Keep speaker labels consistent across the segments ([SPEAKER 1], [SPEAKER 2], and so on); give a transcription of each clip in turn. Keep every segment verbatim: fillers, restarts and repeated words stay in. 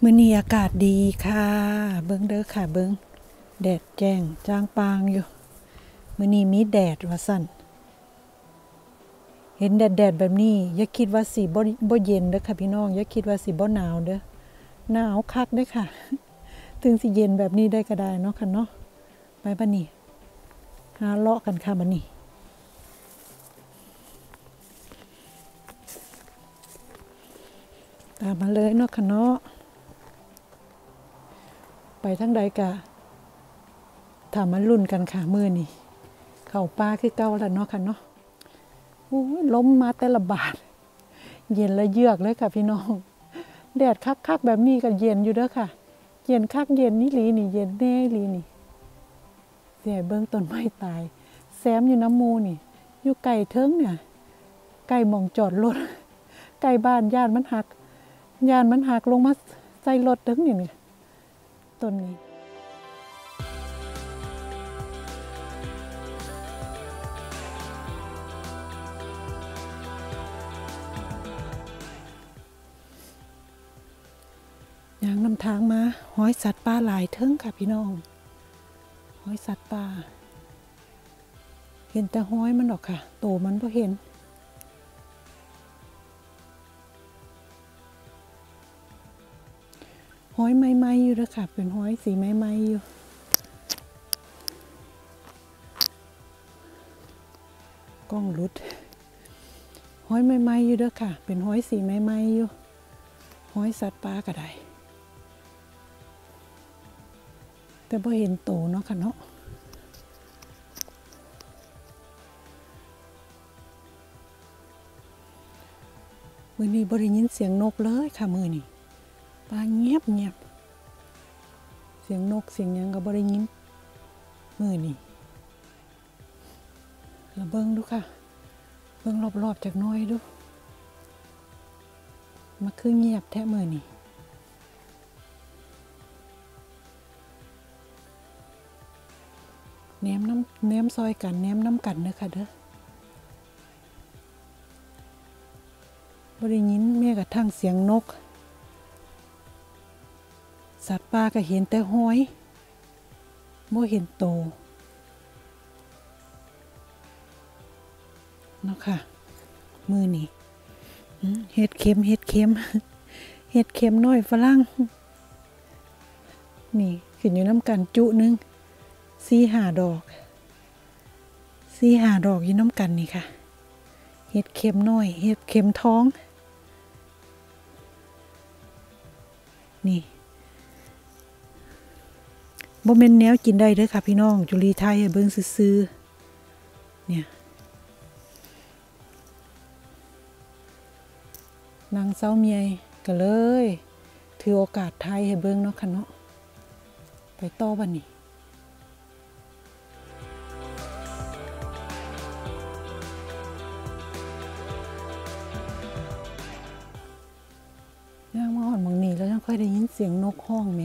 [SPEAKER 1] มื้อนี้อากาศดีค่ะเบิ่งเด้อค่ะเบิ่งแดดแจ้งจ้างปางอยู่มื้อนี้มีแดดว่าซั่นเห็นแดดๆแบบนี้อย่าคิดว่าสิบ่บ่เย็นเด้อค่ะพี่น้องอย่าคิดว่าสิบ่หนาวเด้อหนาวคักเด้อค่ะถึงสิเย็นแบบนี้ได้ก็ได้เนาะค่ะเนาะไปบัดนี้หาเลาะกันค่ะบัดนี้ตามมาเลยเนาะค่ะเนาะไปทางใดกะถามมาลุ้นกันค่ะมื้อนี้เข้าป่าคือเก่าแล้วเนาะค่ะเนาะโอ้ยลมมาแต่ละบาดเย็นละเยือกเลยค่ะพี่น้องแดดคักๆแบบนี้ก็เย็นอยู่เด้อค่ะเย็นคักเย็นนี่หลีนี่เย็นแน่หลีนี่สิให้เบิ่งต้นไม้ตายแซมอยู่น้ำมูนี่อยู่ไกลเทิงเนี่ยใกล้หม่องจอดรถใกล้บ้านย่านมันหักย่านมันหักลงมาใส่รถเทิงนี่นี่ต้นนี้ยางนำทางมาห้อยสัตว์ป่าหลายเทิงค่ะพี่น้องห้อยสัตว์ป่าเห็นแต่ห้อยมันดอกค่ะโตมันบ่เห็นห้อยไม้ๆอยู่เด้อค่ะเป็นห้อยสีไม้ๆอยู่กล้องรุดห้อยไม้ๆอยู่เด้อค่ะเป็นห้อยสีไม้ๆอยู่ห้อยสัตว์ป่าก็ได้แต่บ่เห็นโตเนาะค่ะเนาะมื้อนี้บ่ได้ยินเสียงนกเลยค่ะมื้อนี้ป่าเงียบเงียบเสียงนกเสียงหยังก็บ่ได้ยินมื้อนี้แล้วเบิ่งดูค่ะเบิ่งรอบๆจักหน่อยดูมันคือเงียบแท้มื้อนี้แหนมน้ำแหนมซอยกันแหนมน้ำกันเด้อค่ะเด้อบ่ได้ยินแม้กระทั่งเสียงนกสัตว์ป่าก็เห็นแต่ห้อยบ่เห็นโตเนาะค่ะมื้อนี้เห็ดเข็มเห็ดเข็มเห็ดเข็มน้อยฝรั่งนี่ขึ้นอยู่น้ำกันจุนึงสี่ห้าดอกสี่ห้าดอกอยู่น้ำกันนี่ค่ะเห็ดเข็มน้อยเห็ดเข็มท้องนี่บ่แม่นแนวกินได้เด้อค่ะพี่น้องจุลีไทยให้เบิ่งซื่อๆเนี่ยนางเซาเมียก็เลยถือโอกาสไทยให้เบิ่งเนาะค่ะเนาะไปต่อบัดนี้ย่างมาหอนบางนี้แล้วยังค่อยได้ยินเสียงนกห้องไหม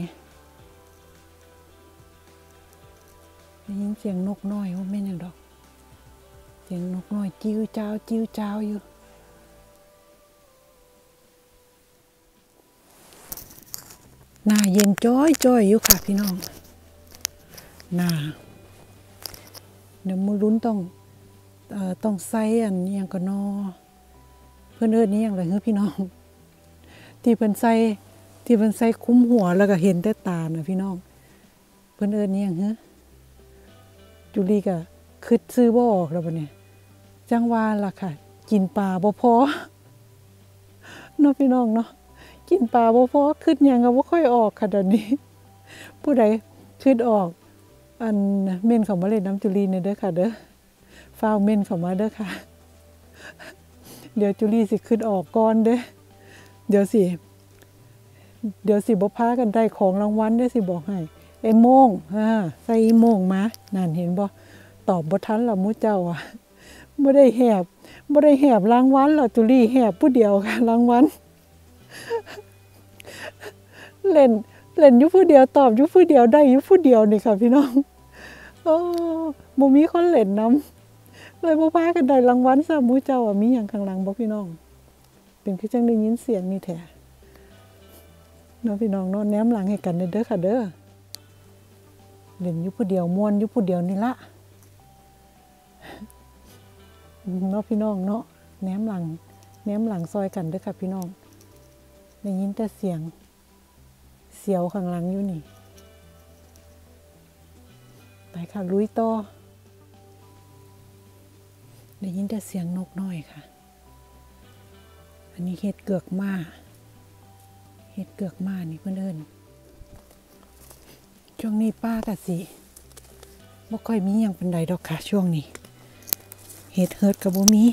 [SPEAKER 1] ได้ยินเสียงนกน้อยว่าแม่นหยังดอกเสียงนกน้อยจิ้วจ้าวจิ้วจ้าวอยู่หน้าเย็นจ้อยจ้อยอยู่ค่ะพี่น้องหน้าเดี๋ยวมื้อลุ้นต้องเอ่อต้องใส่อันนี้หยังก็นอเพิ่นเอิ้นนี่หยังล่ะคือพี่น้องที่เพิ่นใส่ที่เพิ่นใส่คุ้มหัวแล้วก็เห็นแต่ตาน่ะพี่น้องเพิ่นเอิ้นนี่หยังฮึจุลีก็คิดชื่อบ่ออกแล้วบัดนี้จังว่าล่ะค่ะกินปลาบ่พอเนาะพี่น้องเนาะกินปลาบ่พอคิดหยังก็บ่ค่อยออกค่ะเดี๋ยวนี้ผู้ใดคิดออกอันเม่นเข้ามาเล่นน้ำจุลีนี่เด้อค่ะเด้อฟ้าวเม่นเข้ามาเด้อค่ะเดี๋ยวจุลีสิคิดออกก่อนเด้อเดี๋ยวสิเดี๋ยวสิบ่พากันได้ของรางวัลเด้อสิบอกให้ไอ้โม่งอ่าใส่อีโม่งมานั่นเห็นบ่ตอบบ่ทันล่ะหมู่เจ้าอ่ะบ่ได้แหบบ่ได้แหบรางวัลล่ะจุลีแหบผู้เดียวค่ะรางวัลเล่นเล่นอยู่ผู้เดียวตอบอยู่ผู้เดียวได้อยู่ผู้เดียวนี่ค่ะพี่น้องโอ้บ่มีคนเล่นนำเลยบ่พากันได้รางวัลซะหมู่เจ้าอ่ะมีหยังข้างหลังบ่พี่น้องเป็นคือจังได้ยินเสียงนี่แท้น้องพี่น้องเนาะแนมหลังให้กันเด้อค่ะเด้อเล่นอยู่ผู้เดียวม่วนอยู่ผู้เดียวนี่ละเนาะพี่น้องเนาะแนมหลังแนมหลังซอยกันเด้อค่ะพี่น้องได้ยินแต่เสียงเสียวข้างหลังอยู่นี่ไปค่ะลุยต่อได้ยินแต่เสียงนกน้อยค่ะอันนี้เห็ดเกือกม้าเห็ดเกือกม้านี่เพื่อนเอิ้นช่วงนี้ป้ากะสิบ่ค่อยมีหยังปานใดดอกค่ะช่วงนี้เห็ดเฮิดก็บ่มี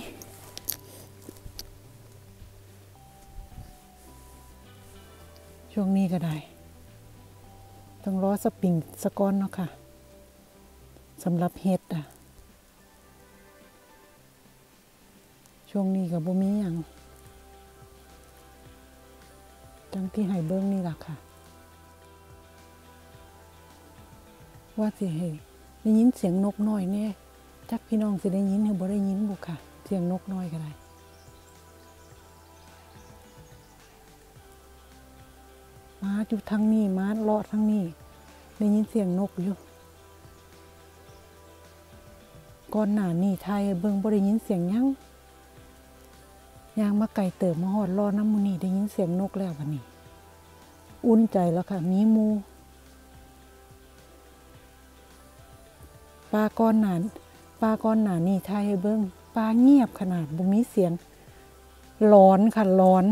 [SPEAKER 1] ช่วงนี้ก็ได้ต้องรอสปริงสะก้อนเนาะค่ะสำหรับเห็ดอ่ะช่วงนี้ก็บ่มีหยังจังที่ให้เบิ่งนี่ล่ะค่ะว่าสิให้ได้ยินเสียงนกน้อยแน่จักพี่น้องสิได้ยินหรือบ่ได้ยินบ่ค่ะเสียงนกน้อยก็ได้มาอยู่ทางนี้มาเลาะทางนี้ได้ยินเสียงนกอยู่ก่อนหน้านี้ไทยเบิ่งบ่ได้ยินเสียงหยังย่างมาไกลเติบมาฮอดรอน้ำมื้อนี้ได้ยินเสียงนกแล้วบัดนี้อุ่นใจแล้วค่ะมีหมู่ปลาก้อนหนานปลาก้อนหนานี่ไทยให้เบิ้งปลาเงียบขนาดบ่มีเสียงร้อนค่ะร้อน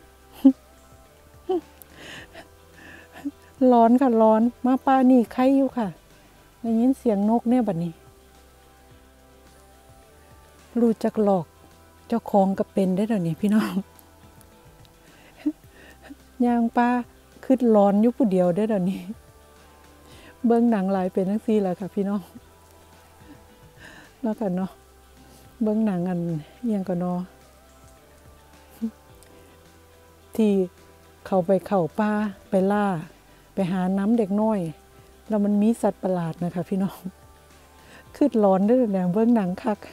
[SPEAKER 1] ร้อนค่ะร้อนมาปลานี่ใครอยู่ค่ะได้ยินเสียงนกเนี่ยบัดนี้รู้จักหลอกเจ้าของก็เป็นได้เดี๋ยวนี้พี่น้อง ย่างปลาขึ้นร้อนอยู่ผู้เดียวได้เดี๋ยวนี้เบิ้งหนังหลายเป็นจังซี่แหละค่ะพี่น้องแล้วกันเนาะเบิ่งหนังอันเอียงก็เนาะที่เขาไปเข้าป่าไปล่าไปหาน้ำเด็กน้อยแล้วมันมีสัตว์ประหลาดนะคะพี่น้องขึ้นร้อนด้วยแนวเบิ่งหนังคัก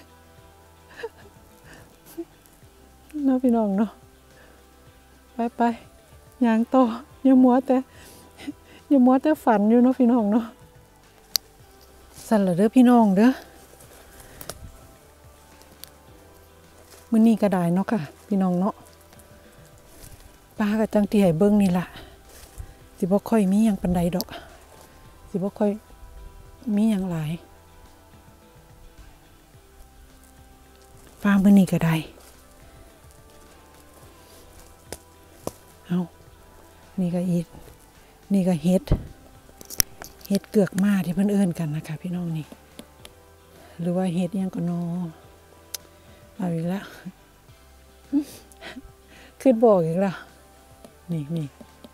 [SPEAKER 1] เนาะพี่น้องเนาะไปไปย่างต่ออย่ามัวแต่อย่ามัวแต่ฝันอยู่เนาะพี่น้องเนาะสั่นละเด้อพี่น้องเด้อมื้อนี้ก็ได้เนาะค่ะพี่น้องเนาะปลาก็จังที่ให้เบิ่งนี่ล่ะสิบ่ค่อยมีหยังปานใดดอกสิบ่ค่อยมีหยังหลายปลามื้อนี้ก็ได้เอานี่ก็อีกนี่ก็เฮ็ดเฮ็ดเกือกม้าที่เพิ่นเอิ้นกันนะคะพี่น้องนี่หรือว่าเฮ็ดหยังก็นอเอาอีกแล้วขึ้นบอกอีกแล้วนี่นี่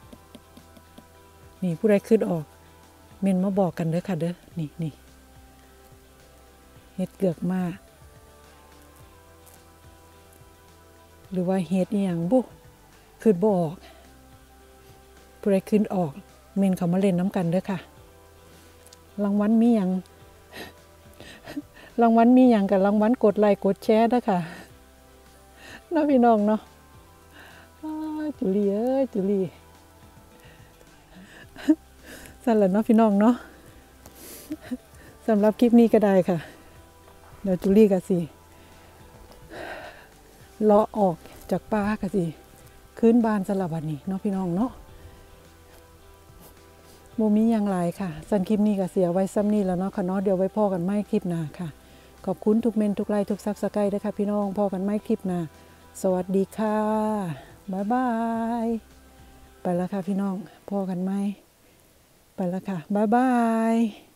[SPEAKER 1] นี่ผู้ใดขึ้นออกเมนมาบอกกันเด้อค่ะเด้อนี่นี่เฮ็ดเกือกม้าหรือว่าเฮ็ดอีหยังบุขึ้นบ่ออกผู้ใดขึ้นออกเมนเขามาเล่นน้ำกันเด้อค่ะรางวัลมีหยังรางวัลมีหยังกับรางวัลกดไลค์กดแชร์เด้อค่ะน้องพี่น้องเนาะจุลีเอ้ยจุลีสั่นแหละเนาะพี่น้องเนาะสำหรับคลิปนี้ก็ได้ค่ะเดี๋ยวจุลีก็สิเลาะออกจากป่าก็สิขึ้นบ้านสลับวันนี้เนาะพี่น้องเนาะโมมีอย่างไรค่ะสั่นคลิปนี้ก็เสียไว้ซ้ำนี่แล้วเนาะค่ะเนาะเดี๋ยวไว้พ่อกันไม่คลิปหน้าค่ะขอบคุณทุกเมนทุกไลค์ทุกซับสไครต์ด้วยค่ะพี่น้องพ่อกันไม่คลิปหน้าสวัสดีค่ะบ๊ายบายไปแล้วค่ะพี่น้องพ่อกันไหมไปแล้วค่ะบ๊ายบาย